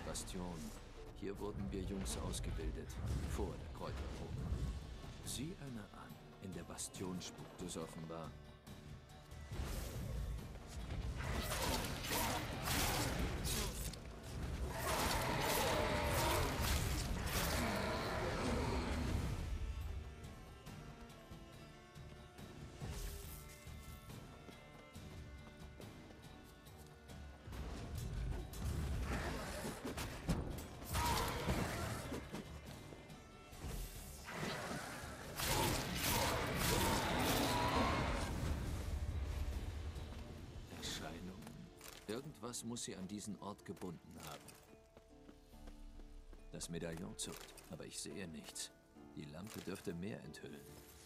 Bastion. Hier wurden wir Jungs ausgebildet, vor der Kräuterprobe. Sieh einer an. In der Bastion spukt es offenbar. Irgendwas muss sie an diesen Ort gebunden haben. Das Medaillon zuckt, aber ich sehe nichts. Die Lampe dürfte mehr enthüllen.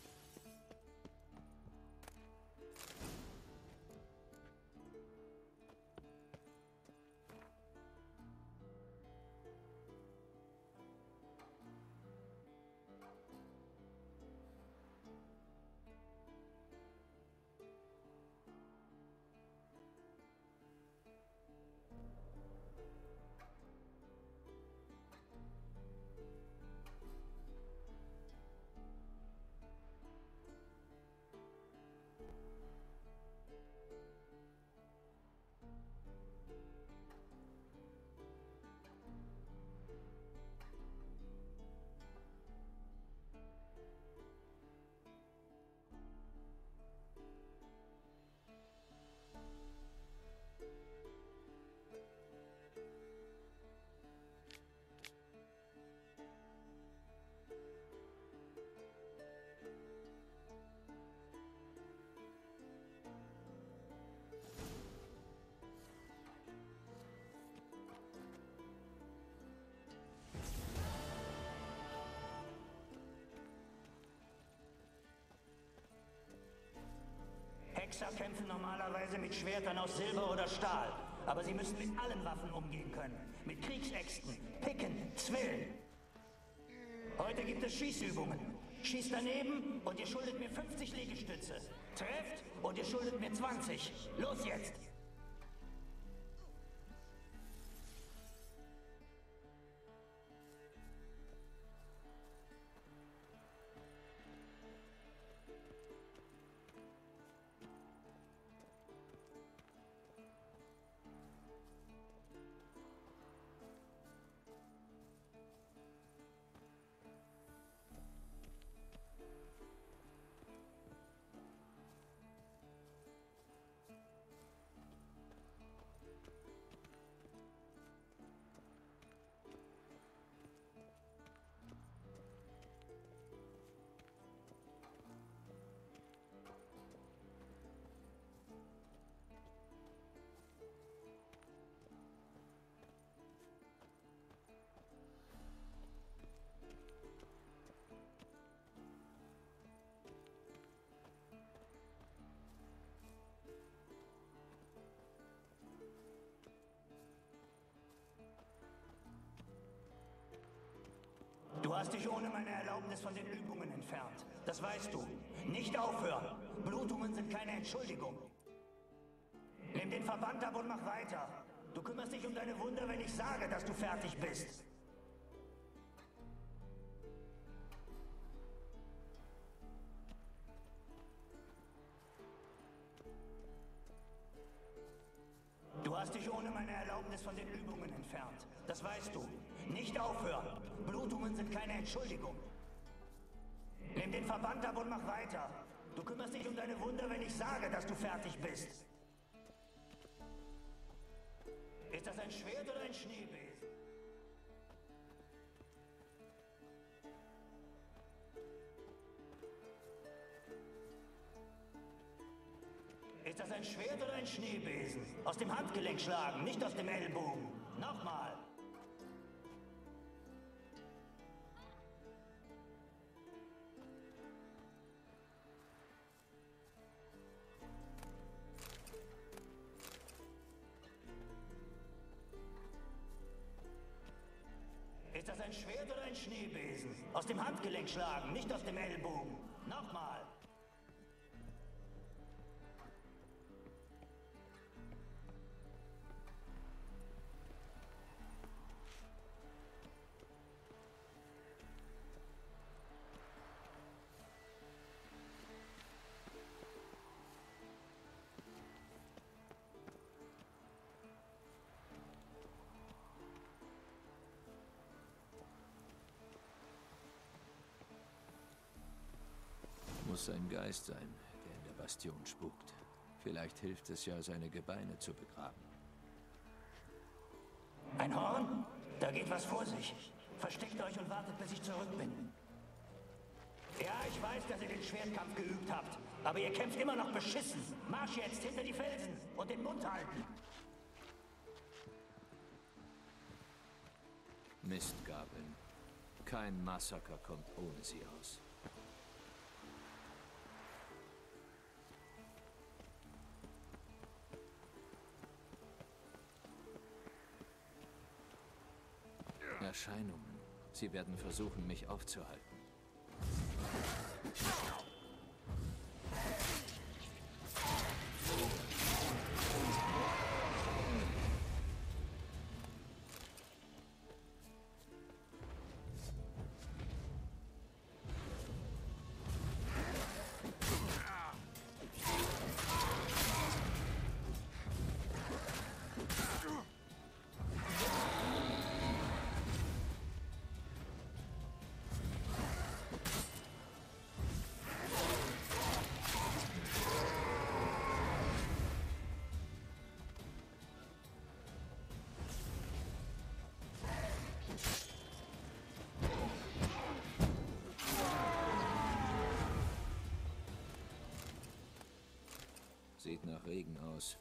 Hexer kämpfen normalerweise mit Schwertern aus Silber oder Stahl. Aber sie müssen mit allen Waffen umgehen können. Mit Kriegsäxten, Picken, Zwillen. Heute gibt es Schießübungen. Schießt daneben und ihr schuldet mir 50 Liegestütze. Trefft und ihr schuldet mir 20. Los jetzt! Du hast dich ohne meine Erlaubnis von den Übungen entfernt. Das weißt du. Nicht aufhören. Blutungen sind keine Entschuldigung. Nimm den Verband ab und mach weiter. Du kümmerst dich um deine Wunde, wenn ich sage, dass du fertig bist. Du hast dich ohne meine Erlaubnis von den Übungen entfernt. Das weißt du. Nicht aufhören. Blutungen sind keine Entschuldigung. Nimm den Verband ab und mach weiter. Du kümmerst dich um deine Wunde, wenn ich sage, dass du fertig bist. Ist das ein Schwert oder ein Schneebesen? Ist das ein Schwert oder ein Schneebesen? Aus dem Handgelenk schlagen, nicht aus dem Ellbogen. Nochmal. Ist das ein Schwert oder ein Schneebesen? Aus dem Handgelenk schlagen, nicht aus dem Ellbogen. Nochmal. Muss ein Geist sein, der in der Bastion spukt. Vielleicht hilft es ja, seine Gebeine zu begraben. Ein Horn? Da geht was vor sich. Versteckt euch und wartet, bis ich zurück bin. Ja, ich weiß, dass ihr den Schwertkampf geübt habt. Aber ihr kämpft immer noch beschissen. Marsch jetzt hinter die Felsen und den Mund halten. Mistgabeln. Kein Massaker kommt ohne sie aus. Erscheinungen. Sie werden versuchen, mich aufzuhalten. Sieht nach Regen aus.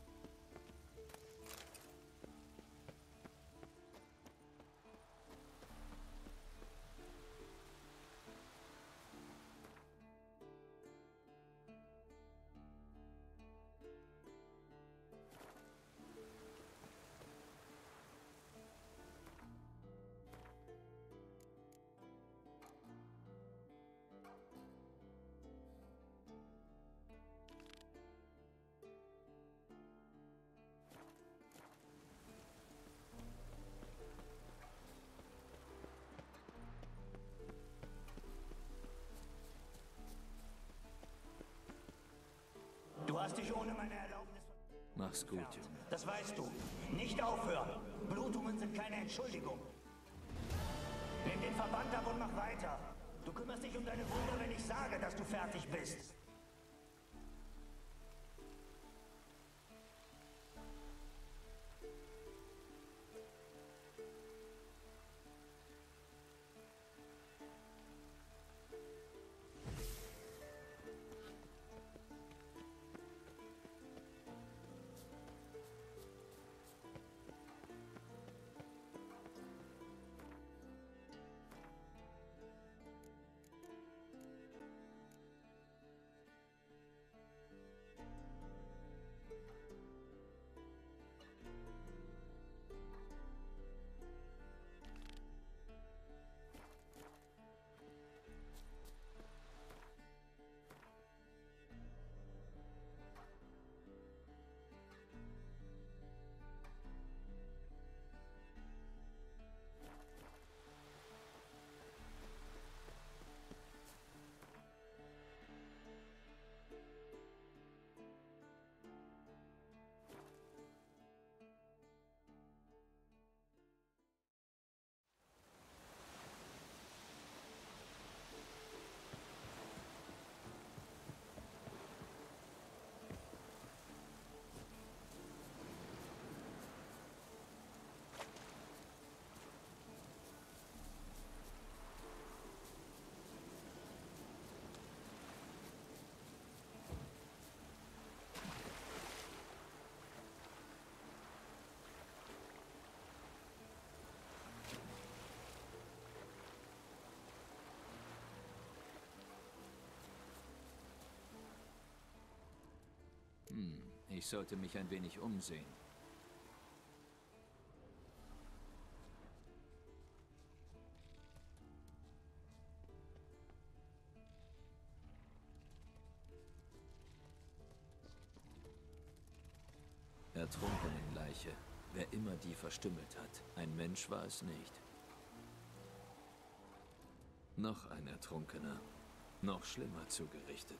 Du hast dich ohne meine Erlaubnis... Mach's gut, Junge. Das weißt du. Nicht aufhören. Blutungen sind keine Entschuldigung. Nimm den Verband ab und mach weiter. Du kümmerst dich um deine Wunder, wenn ich sage, dass du fertig bist. Ich sollte mich ein wenig umsehen. Ertrunkenenleiche. Wer immer die verstümmelt hat. Ein Mensch war es nicht. Noch ein Ertrunkener. Noch schlimmer zugerichtet.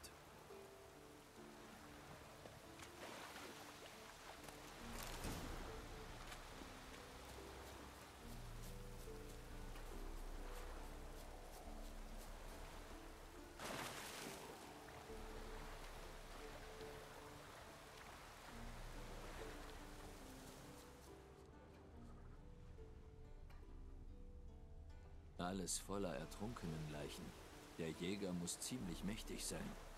Alles voller ertrunkenen Leichen. Der Jäger muss ziemlich mächtig sein.